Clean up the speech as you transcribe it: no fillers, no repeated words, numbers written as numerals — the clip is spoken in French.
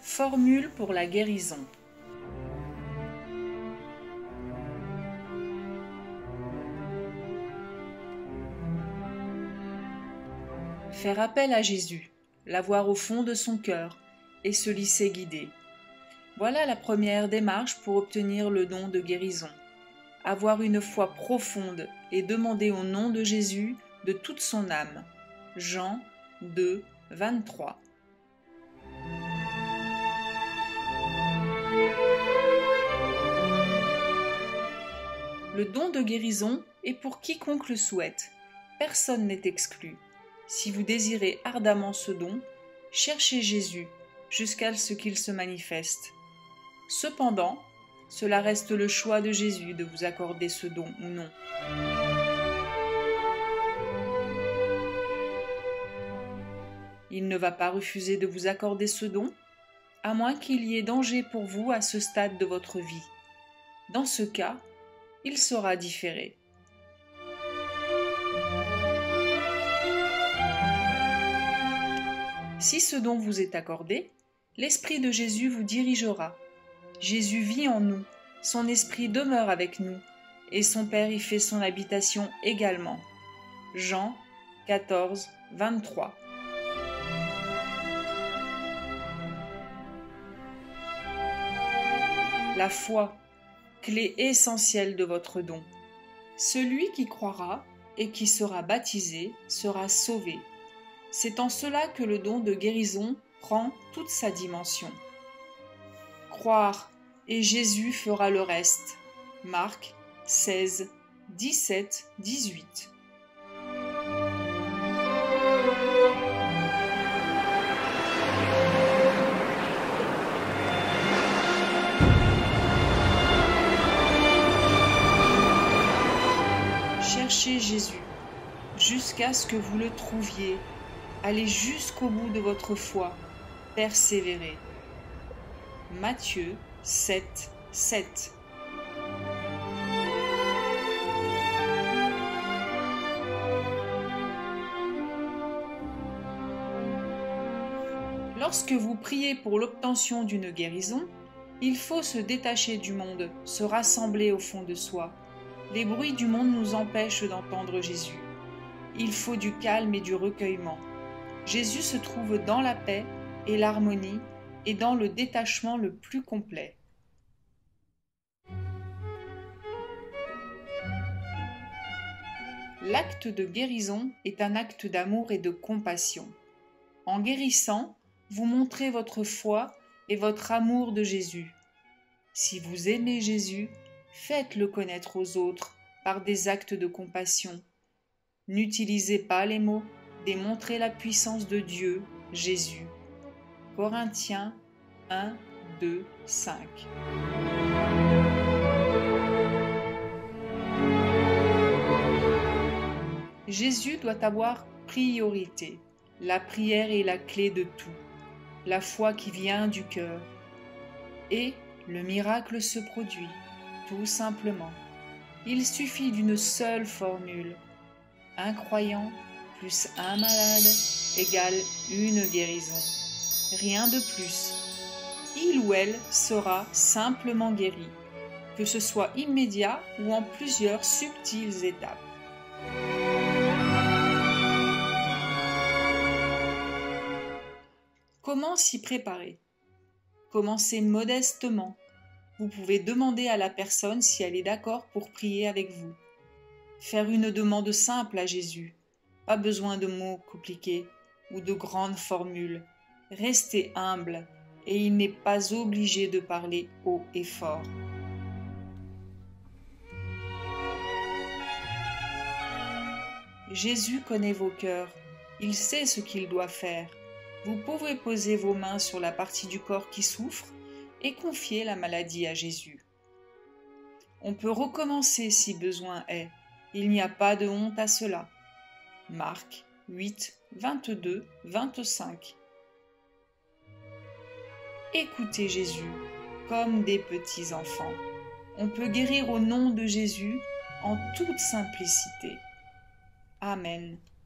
Formule pour la guérison. Faire appel à Jésus, l'avoir au fond de son cœur et se laisser guider. Voilà la première démarche pour obtenir le don de guérison. Avoir une foi profonde et demander au nom de Jésus de toute son âme. Jean 2, 23. Le don de guérison est pour quiconque le souhaite. Personne n'est exclu. Si vous désirez ardemment ce don, cherchez Jésus jusqu'à ce qu'il se manifeste. Cependant, cela reste le choix de Jésus de vous accorder ce don ou non. Il ne va pas refuser de vous accorder ce don, à moins qu'il y ait danger pour vous à ce stade de votre vie. Dans ce cas, il sera différé. Si ce don vous est accordé, l'Esprit de Jésus vous dirigera. Jésus vit en nous, son Esprit demeure avec nous, et son Père y fait son habitation également. Jean 14, 23. La foi, clé essentielle de votre don. Celui qui croira et qui sera baptisé sera sauvé. C'est en cela que le don de guérison prend toute sa dimension. Croire, et Jésus fera le reste. Marc 16, 17, 18. Cherchez Jésus jusqu'à ce que vous le trouviez. Allez jusqu'au bout de votre foi. Persévérez. Matthieu 7, 7. Lorsque vous priez pour l'obtention d'une guérison, il faut se détacher du monde, se rassembler au fond de soi. Les bruits du monde nous empêchent d'entendre Jésus. Il faut du calme et du recueillement. Jésus se trouve dans la paix et l'harmonie et dans le détachement le plus complet. L'acte de guérison est un acte d'amour et de compassion. En guérissant, vous montrez votre foi et votre amour de Jésus. Si vous aimez Jésus, faites-le connaître aux autres par des actes de compassion. N'utilisez pas les mots, démontrez la puissance de Dieu, Jésus. Corinthiens 1, 2, 5. Jésus doit avoir priorité. La prière est la clé de tout. La foi qui vient du cœur. Et le miracle se produit, tout simplement. Il suffit d'une seule formule. Un croyant plus un malade égale une guérison. Rien de plus. Il ou elle sera simplement guéri, que ce soit immédiat ou en plusieurs subtiles étapes. Comment s'y préparer? Commencez modestement. Vous pouvez demander à la personne si elle est d'accord pour prier avec vous. Faire une demande simple à Jésus. Pas besoin de mots compliqués ou de grandes formules. Restez humble et il n'est pas obligé de parler haut et fort. Jésus connaît vos cœurs. Il sait ce qu'il doit faire. Vous pouvez poser vos mains sur la partie du corps qui souffre et confier la maladie à Jésus. On peut recommencer si besoin est. Il n'y a pas de honte à cela. Marc 8, 22, 25. Écoutez Jésus comme des petits enfants. On peut guérir au nom de Jésus en toute simplicité. Amen.